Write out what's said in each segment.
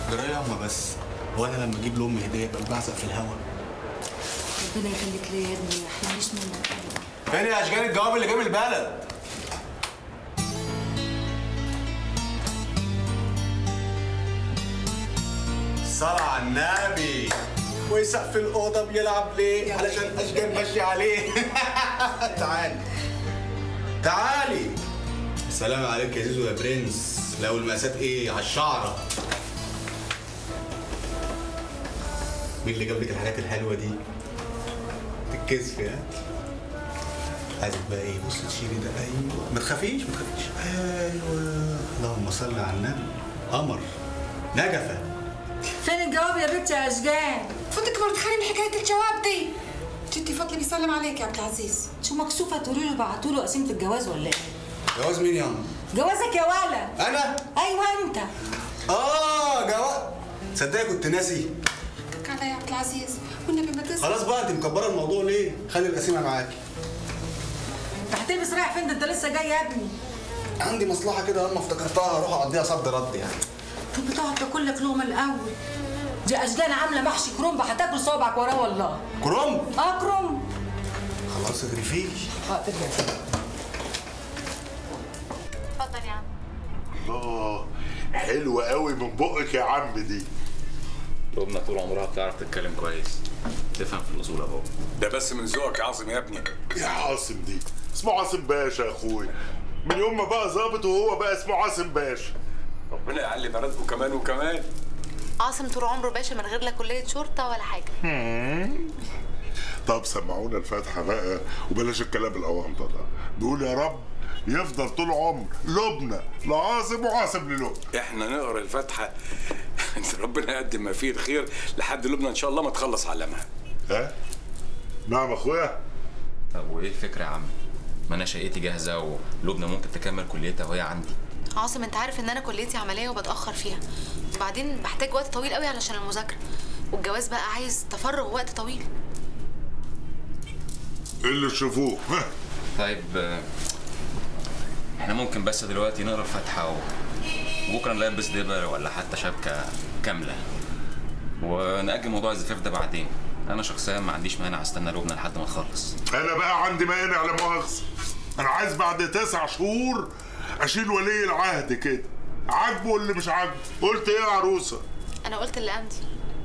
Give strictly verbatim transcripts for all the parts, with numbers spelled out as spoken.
جرايه يا اما بس هو انا لما اجيب لامي هديه ابقى بعزق في الهوا؟ ربنا يخليك ليا يا ابني، ما يحرمنيش منك ابدا. فين يا اشجان الجواب اللي جاي من البلد؟ الصلاة على النبي. وسقف الأوضة بيلعب ليه؟ علشان أشجان ماشي عليه. تعالي تعالي. السلام عليك يا زيزو يا برنس. لو المقاسات إيه؟ على الشعرة. مين اللي جاب لك الحاجات الحلوة دي؟ تتكسفي ها؟ عايزك بقى إيه؟ بصي تشيلي ده. أيوه ما تخافيش ما تخافيش. أيوه اللهم صل على النبي. قمر نجفة. فين الجواب يا بنتي يا اشجان؟ فوتك ما بتخلي من حكايه الجواب دي. جدي فضلي بيسلم عليك يا عبد العزيز. شو مكسوفه تقولي له بعتوا له قسيمه الجواز ولا ايه؟ جواز مين يا عم؟ جوازك يا ولا. انا؟ ايوه انت. اه جواز. تصدقي كنت ناسي. حقك عليا يا عبد العزيز والنبي ما تنسى. خلاص بقى انت مكبره الموضوع ليه؟ خلي القسيمه معاكي. انت هتلبس رايح فين؟ ده انت لسه جاي يا ابني. عندي مصلحه كده لما افتكرتها هروح اقضيها صد رد يعني. طب بتقعد تاكل لك لقمه الاول. دي اشجان عامله محشي كرنب هتاكل صوابعك وراه والله. كرنب؟ اه كرنب. خلاص اغرفيه. اه ترجع. اتفضل يا عم. الله حلوة قوي من بقك يا عم دي. لبنى طول عمرها بتعرف تتكلم كويس، تفهم في الاصول يا بابا. ده بس من ذوقك يا عاصم يا ابني. يا عاصم دي اسمه عاصم باشا يا اخويا، من يوم ما بقى ظابط وهو بقى اسمه عاصم باشا. ربنا يعلي مراتبه كمان وكمان. عاصم طول عمره باشا من غير لا كلية شرطة ولا حاجة. طب سمعونا الفاتحة بقى وبلاش الكلام الأونطة ده. نقول يا رب يفضل طول عمر لبنى لعاصم وعاصم للبنى. احنا نقرا الفاتحة ربنا يقدم ما فيه الخير لحد لبنى ان شاء الله ما تخلص علمها. ها؟ نعم اخويا؟ طب وايه الفكرة يا عم؟ ما انا شقتي جاهزة ولبنى ممكن تكمل كليتها وهي عندي. عاصم انت عارف ان انا كليتي عملية وبتأخر فيها، وبعدين بحتاج وقت طويل قوي علشان المذاكرة، والجواز بقى عايز تفرغ ووقت طويل. اللي تشوفوه. طيب احنا ممكن بس دلوقتي نقرا الفاتحة وبكره نلبس دبل ولا حتى شبكة كاملة ونأجل موضوع الزفاف ده بعدين. انا شخصيا ما عنديش مانع استنى لبنى لحد ما تخلص. انا بقى عندي مانع لا مؤاخذة. انا عايز بعد تسع شهور اشيل ولي العهد كده. عاجبه اللي مش عاجبه. قلت ايه يا عروسه؟ انا قلت اللي عندي.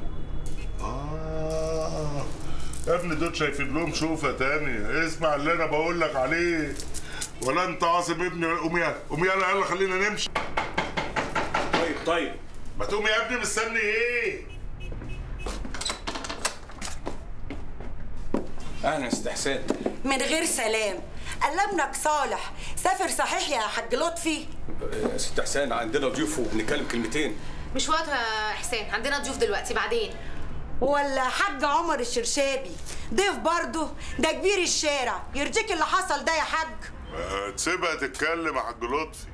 اه يا ابني دول شايفين لهم شوفه تانية. اسمع اللي انا بقول لك عليه. ولا انت عاصم ابني. قوم يلا قوم يلا يلا خلينا نمشي. طيب طيب ما تقوم يا ابني مستني ايه؟ اهلا ست حسين. من غير سلام. قال ابنك صالح سافر صحيح يا حاج لطفي؟ ست حسين عندنا ضيوف وبنتكلم كلمتين. مش وقت يا حسين، عندنا ضيوف دلوقتي بعدين. ولا حاج عمر الشرشابي ضيف برضه؟ ده كبير الشارع. يرضيك اللي حصل ده يا حاج؟ ما تسيبها تتكلم يا حاج لطفي.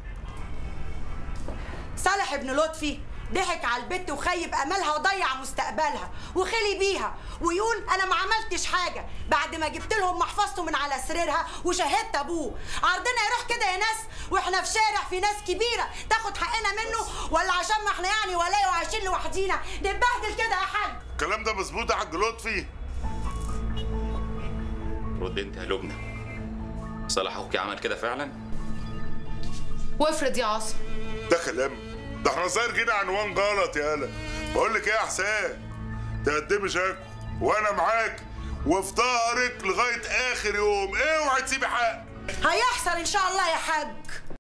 صالح ابن لطفي ضحك على البت وخيب املها وضيع مستقبلها وخلي بيها ويقول انا ما عملتش حاجه بعد ما جبت لهم محفظته من على سريرها وشهدت ابوه. عرضنا يروح كده يا ناس واحنا في شارع في ناس كبيره تاخد حقنا منه؟ ولا عشان ما احنا يعني ولايه وعايشين لوحدينا نتبهدل كده يا حاج؟ الكلام ده مظبوط يا حاج لطفي؟ رد انت يا لبنى. صالح اخوكي عمل كده فعلا؟ وافرض يا عاصم. ده كلام؟ ده احنا صاير كده عنوان غلط يالا. بقول لك ايه يا حسين؟ تقدمي شكوى وانا معاك وفي ظهرك لغايه اخر يوم. اوعي تسيبي حق. هيحصل ان شاء الله يا حاج.